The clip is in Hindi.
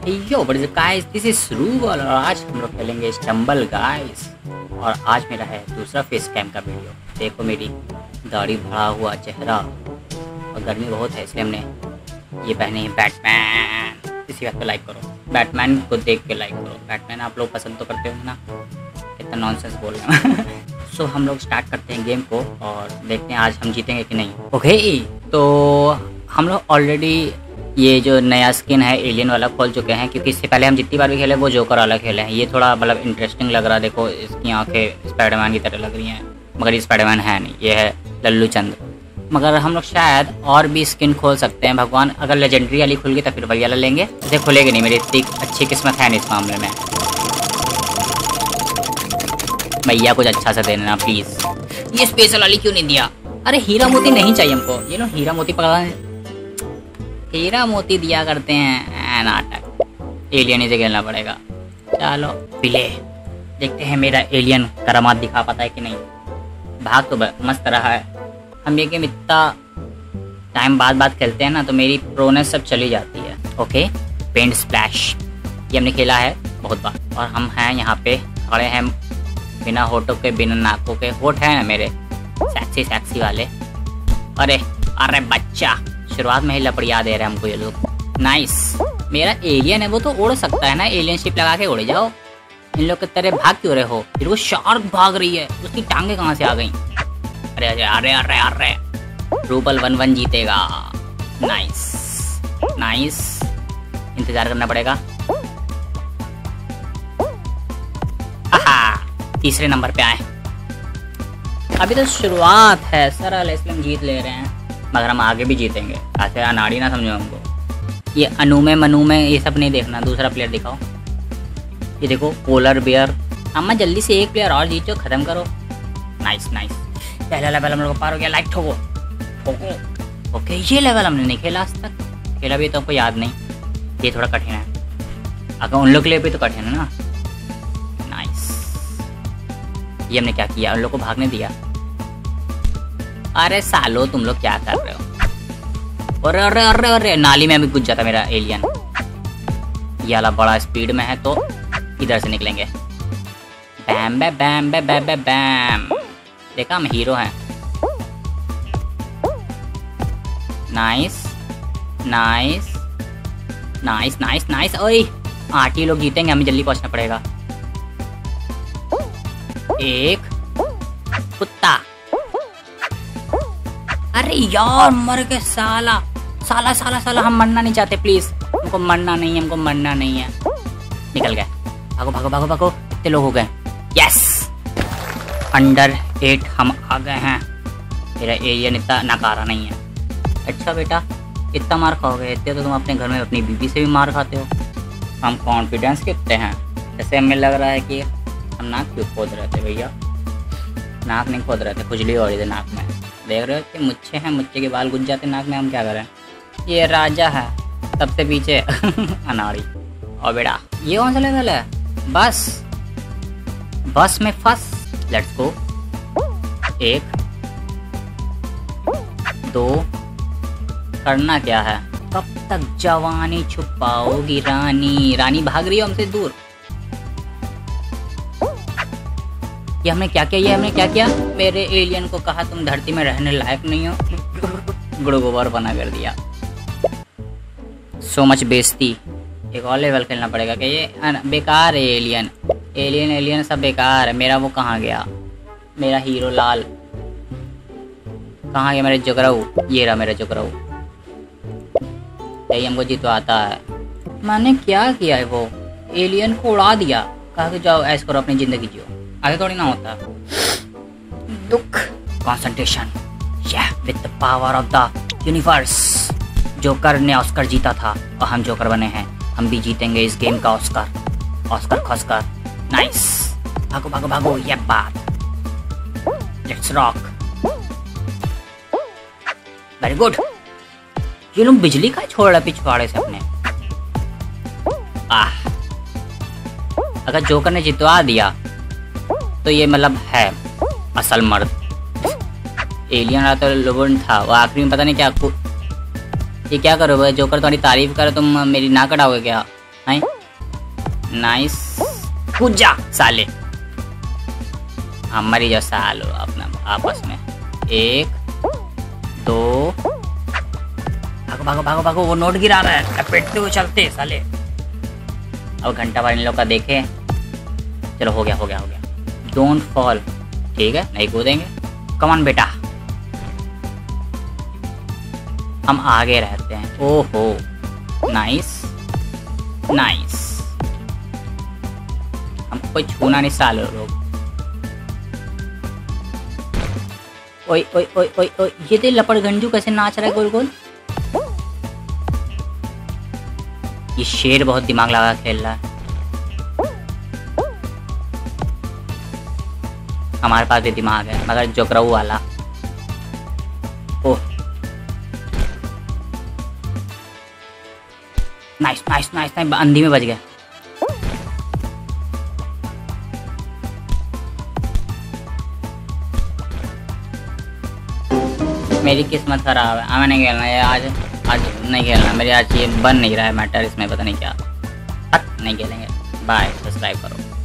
Yo but guys this is Rubal और आज हम लोग खेलेंगे स्टम्बल गाइस। और आज मेरा है दूसरा फेस कैम का वीडियो। देखो मेरी दाढ़ी बढ़ा हुआ चेहरा और गर्मी बहुत है इसलिए हमने ये पहने हैं बैटमैन। इसी बात पे लाइक करो, बैटमैन को देख के लाइक करो। बैटमैन आप लोग पसंद तो करते होंगे ना, कितना नॉनसेंस बोल रहे हैं। सो हम लोग स्टार्ट करते हैं गेम को और देखते हैं आज हम जीतेंगे कि नहीं। ओके तो हम लोग ऑलरेडी ये जो नया स्किन है एलियन वाला खोल चुके हैं, क्योंकि इससे पहले हम जितनी बार भी खेले वो जोकर वाला खेले हैं। ये थोड़ा मतलब इंटरेस्टिंग लग रहा है। देखो इसकी आंखें स्पाइडरमैन की तरह लग रही हैं, मगर ये स्पाइडरमैन है नहीं, ये है लल्लू चंद। मगर हम लोग शायद और भी स्किन खोल सकते हैं भगवान। अगर लेजेंडरी वाली खुल गई तो फिर वही वाला लेंगे। इसे खुलेगी नहीं, मेरी इतनी अच्छी किस्मत है नहीं इस मामले में। भैया कुछ अच्छा सा देना प्लीज़। ये स्पेशल वाली क्यों नहीं दिया? अरे हीरा मोती नहीं चाहिए हमको। ये लो हीरा मोती पकड़ा, हीरा मोती दिया करते हैं नाटक। एलियन ही से खेलना पड़ेगा। चलो पिले देखते हैं मेरा एलियन करामात दिखा पाता है कि नहीं। भाग तो मस्त रहा है। हम ये गेम इतना टाइम बाद खेलते हैं ना तो मेरी प्रोनेस सब चली जाती है। ओके पेंट स्प्लैश ये हमने खेला है बहुत बार। और हम हैं यहाँ पे खड़े हैं बिना होठों के बिना नाकों के। होठ है ना मेरे सेक्सी सेक्सी वाले। अरे अरे बच्चा शुरुआत में ही लपड़िया दे रहे हैं हमको ये लोग। नाइस मेरा एलियन है वो तो उड़ सकता है ना। एलियन शिप लगा के उड़ जाओ। इन लोग की तरह भाग क्यों रहे हो? फिर वो शार्क भाग रही है, उसकी टांगे कहाँ से आ गई? अरे अरे अरे अरे अरे रूबल 1-1 जीतेगा। नाइस नाइस इंतजार करना पड़ेगा। तीसरे नंबर पे आए। अभी तो शुरुआत है सरल, इसलिए हम जीत ले रहे हैं, मगर हम आगे भी जीतेंगे। ऐसे अनाड़ी ना समझो हमको। ये अनुमे मनुमे ये सब नहीं देखना। दूसरा प्लेयर दिखाओ। ये देखो पोलर बियर। अम्मा जल्दी से एक प्लेयर और जीतो, खत्म करो। नाइस नाइस पहला लेवल हम लोग पार हो गया। लाइक ठोको ठोको। ओके ये लेवल हमने नहीं खेला आज तक। खेला भी तो हमको याद नहीं। ये थोड़ा कठिन है, अगर उन लोग के लिए भी तो कठिन है ना। नाइस ये हमने क्या किया? उन लोग को भागने दिया। अरे सालो तुम लोग क्या कर रहे हो? अरे अरे अरे अरे नाली में अभी कुछ जाता मेरा एलियन। ये वाला बड़ा स्पीड में है तो इधर से निकलेंगे। बैम बैम बैम बैम बैम बैम बैम। देखा हम हीरो हैं। Nice nice nice nice nice. ओए आटी लोग जीतेंगे, हमें जल्दी पहुंचना पड़ेगा। एक कुत्ता। अरे यार मर गए साला साला साला साला। हम मरना नहीं चाहते प्लीज, हमको मरना नहीं है, हमको मरना नहीं है। निकल गए। भागो भागो भागो भागो। कितने लोग हो गए? यस अंडर 8 हम आ गए हैं। मेरा एलियन इतना नकारा नहीं है। अच्छा बेटा इतना मार खाओगे? इतने तो तुम अपने घर में अपनी बीवी से भी मार खाते हो। हम कॉन्फिडेंस कितने हैं। जैसे हमें लग रहा है कि हम नाक क्यों खोद रहे थे भैया? नाक नहीं खोद रहे थे, खुजली हो रही थी नाक में। देख रहे हो कि मुच्छे हैं, मुच्छे के बाल गुज जाते नाक में, हम क्या करें? ये राजा है सबसे पीछे अनाड़ी। और बेटा ये कौन सा लेवल है? बस में फंस। Let's go. 1 2 करना क्या है? कब तक जवानी छुपाओगी रानी? रानी भाग रही हो हमसे दूर। ये हमने क्या किया? ये हमने क्या किया? मेरे एलियन को कहा तुम धरती में रहने लायक नहीं हो। गुड़ गोबर बना कर दिया। सो मच बेइज्जती। एक और लेवल खेलना पड़ेगा कि ये बेकार है एलियन। एलियन एलियन सब बेकार है। मेरा वो कहाँ गया? मेरा हीरो लाल कहाँ गया? मेरे जुगराऊ। ये रहा मेरा जुगराऊ। यही हमको जितवाता है। मैंने क्या किया है? वो एलियन को उड़ा दिया, कहा कि जाओ ऐश करो अपनी जिंदगी जियो। आगे थोड़ी ना होता। दुख concentration with the power of the universe. Joker ने ऑस्कर जीता था और हम जोकर बने हैं। हम भी जीतेंगे इस गेम का ऑस्कर। ऑस्कर खॉस्कर। नाइस भागो भागो भागो। ये बात लेट्स रॉक। Very good. ये लोग बिजली का छोड़ रहा पिछवाड़े से अपने। अगर जोकर ने जितवा दिया तो ये मतलब है असल मर्द। एलियन रहा तो लोगन था वो आखिरी में पता नहीं क्या। ये क्या करोगे? जोकर तुम्हारी तारीफ करे तुम मेरी ना कटाओगे क्या? हैं नाइस कूद जा साले, हमारी जो सालो अपना आपस में। 1 2 भागो भागो भागो भागो, वो नोट गिरा रहा है, लपेटते हुए चलते साले। अब घंटा भर इन लोग का देखे। चलो हो गया हो गया हो गया। डोंट फॉल, ठीक है नहीं कूदेंगे। कमान बेटा, हम आगे रहते हैं। ओहो नाइस नाइस, हमको कोई छूना नहीं सालो लोग। ओए ओए ओए ओए ओए, ये दे लपड़गंजू कैसे नाच रहा है गोल गोल। ये शेर बहुत दिमाग लगा खेल रहा है। हमारे पास भी दिमाग है मगर जोकराऊ वाला। Oh nice nice nice nice, अंधी में बच गए। मेरी किस्मत खराब है, हमें नहीं खेलना ये आज नहीं खेलना मेरे। आज ये बन नहीं रहा है मैटर, इसमें पता नहीं क्या। नहीं खेलेंगे। बाय, सब्सक्राइब करो।